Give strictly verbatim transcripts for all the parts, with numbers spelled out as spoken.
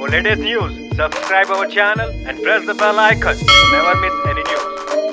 For latest news, subscribe our channel and press the bell icon to never miss any news.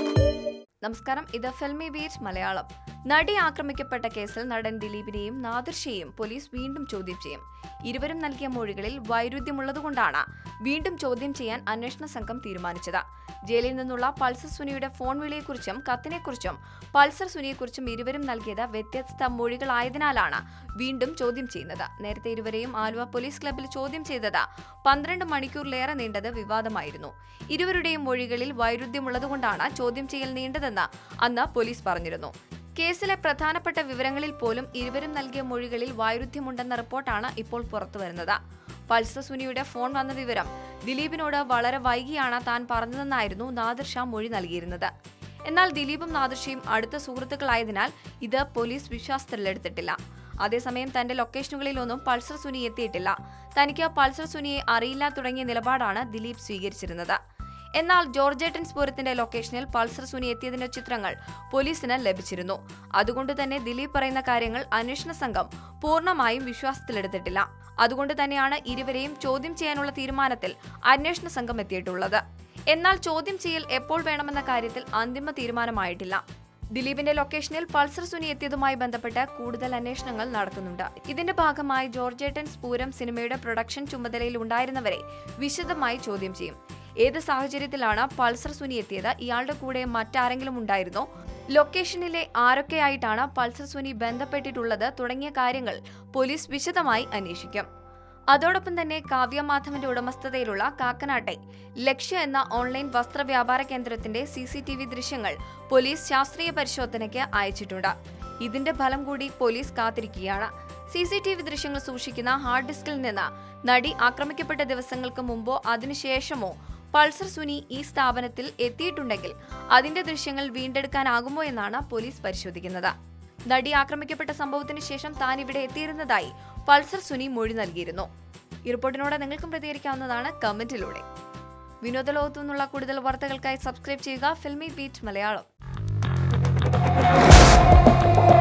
നമസ്കാരം, ഇത് ഫിൽമിബീറ്റ് മലയാളം. നടി ആക്രമിക്കപ്പെട്ട കേസിൽ നടൻ ദിലീപിനെയും നാദിർഷയെയും പോലീസ് വീണ്ടും ചോദ്യം ചെയ്യും. ഇരുവരും നൽകിയ മൊഴികളിൽ വൈരുദ്ധ്യമുള്ളതുകൊണ്ടാണ് വീണ്ടും ചോദ്യം ചെയ്യാൻ അന്വേഷണ സംഘം തീരുമാനിച്ചത്. ജയിലിൽ നിന്നുള്ള പൾസർ സുനിയുടെ ഫോൺ വിളിയെക്കുറിച്ചും കത്തിനെക്കുറിച്ചും പൾസർ സുനിയെക്കുറിച്ചും ഇരുവരും നൽകിയത് വ്യത്യസ്ത മൊഴികളായതിനാലാണ് വീണ്ടും ചോദ്യം ചെയ്യുന്നത്. നേരത്തെ ഇരുവരെയും ആലുവ പോലീസ് ക്ലബ്ബിൽ ചോദ്യം ചെയ്തത് പന്ത്രണ്ട് മണിക്കൂറിലേറെ നീണ്ടത് വിവാദമായിരുന്നു. ഇരുവരുടെയും മൊഴികളിൽ വൈരുദ്ധ്യമുള്ളതുകൊണ്ടാണ് ചോദ്യം ചെയ്യൽ നീണ്ടതെന്ന് അന്ന് പോലീസ് പറഞ്ഞിരുന്നു. കേസിലെ പ്രധാനപ്പെട്ട വിവരങ്ങളിൽ പോലും ഇരുവരും നൽകിയ മൊഴികളിൽ വൈരുദ്ധ്യമുണ്ടെന്ന റിപ്പോർട്ടാണ് ഇപ്പോൾ പുറത്തുവരുന്നത്. പൾസർ സുനിയുടെ ഫോൺ വന്ന വിവരം ദിലീപിനോട് വളരെ വൈകിയാണ് താൻ പറഞ്ഞതെന്നായിരുന്നു നാദിർഷ മൊഴി നൽകിയിരുന്നത്. എന്നാൽ ദിലീപും നാദിർഷയും അടുത്ത സുഹൃത്തുക്കളായതിനാൽ ഇത് പോലീസ് വിശ്വാസത്തിലെടുത്തിട്ടില്ല. അതേസമയം തന്റെ ലൊക്കേഷനുകളിലൊന്നും പൾസർ സുനി എത്തിയിട്ടില്ല. തനിക്ക് പൾസർ സുനിയെ അറിയില്ല തുടങ്ങിയ നിലപാടാണ് ദിലീപ് സ്വീകരിച്ചിരുന്നത്. എന്നാൽ ജോർജേട്ടൻ സ്പൂരത്തിന്റെ ലൊക്കേഷനിൽ പൾസർ സുനി എത്തിയതിന്റെ ചിത്രങ്ങൾ പോലീസിന് ലഭിച്ചിരുന്നു. അതുകൊണ്ട് തന്നെ ദിലീപ് പറയുന്ന കാര്യങ്ങൾ അന്വേഷണ സംഘം പൂർണ്ണമായും വിശ്വാസത്തിലെടുത്തിട്ടില്ല. അതുകൊണ്ട് തന്നെയാണ് ഇരുവരെയും ചോദ്യം ചെയ്യാനുള്ള തീരുമാനത്തിൽ അന്വേഷണ സംഘം എത്തിയിട്ടുള്ളത്. എന്നാൽ ചോദ്യം ചെയ്യൽ എപ്പോൾ വേണമെന്ന കാര്യത്തിൽ അന്തിമ തീരുമാനമായിട്ടില്ല. ദിലീപിന്റെ ലൊക്കേഷനിൽ പൾസർ സുനി എത്തിയതുമായി ബന്ധപ്പെട്ട് കൂടുതൽ അന്വേഷണങ്ങൾ നടക്കുന്നുണ്ട്. ഇതിന്റെ ഭാഗമായി ജോർജേട്ടൻ സ്പൂരം സിനിമയുടെ പ്രൊഡക്ഷൻ ചുമതലയിൽ ഉണ്ടായിരുന്നവരെ വിശദമായി ചോദ്യം ചെയ്യും. ഏത് സാഹചര്യത്തിലാണ് പൾസർ സുനി എത്തിയത്, ഇയാളുടെ കൂടെ മറ്റാരെങ്കിലും ഉണ്ടായിരുന്നോ, ലൊക്കേഷനിലെ ആരൊക്കെയായിട്ടാണ് പൾസർ സുനി ബന്ധപ്പെട്ടിട്ടുള്ളത് തുടങ്ങിയ കാര്യങ്ങൾ പോലീസ് വിശദമായി അന്വേഷിക്കും. അതോടൊപ്പം തന്നെ കാവ്യ മാധവന്റെ ഉടമസ്ഥതയിലുള്ള കാക്കനാട്ടെ ലക്ഷ്യ എന്ന ഓൺലൈൻ വസ്ത്ര വ്യാപാര കേന്ദ്രത്തിന്റെ സി സി ടി വി ദൃശ്യങ്ങൾ പോലീസ് ശാസ്ത്രീയ പരിശോധനയ്ക്ക് അയച്ചിട്ടുണ്ട്. ഇതിന്റെ ഫലം കൂടി പോലീസ് കാത്തിരിക്കുകയാണ്. സി സി ടി വി ദൃശ്യങ്ങൾ സൂക്ഷിക്കുന്ന ഹാർഡ് ഡിസ്കിൽ നിന്ന് നടി ആക്രമിക്കപ്പെട്ട ദിവസങ്ങൾക്ക് മുമ്പോ അതിനുശേഷമോ പൾസർ സുനി ഈ സ്ഥാപനത്തിൽ എത്തിയിട്ടുണ്ടെങ്കിൽ അതിന്റെ ദൃശ്യങ്ങൾ വീണ്ടെടുക്കാനാകുമോ എന്നാണ് പോലീസ് പരിശോധിക്കുന്നത്. നടി ആക്രമിക്കപ്പെട്ട സംഭവത്തിന് ശേഷം താൻ ഇവിടെ എത്തിയിരുന്നതായി പൾസർ സുനി മൊഴി നൽകിയിരുന്നു. ഈ റിപ്പോർട്ടിനോട് നിങ്ങൾക്കും പ്രതികരിക്കാവുന്നതാണ് കമന്റിലൂടെ. വിനോദ ലോകത്തു നിന്നുള്ള കൂടുതൽ വാർത്തകൾക്കായി സബ്സ്ക്രൈബ് ചെയ്യുക ഫിൽമി ബീറ്റ് മലയാളം.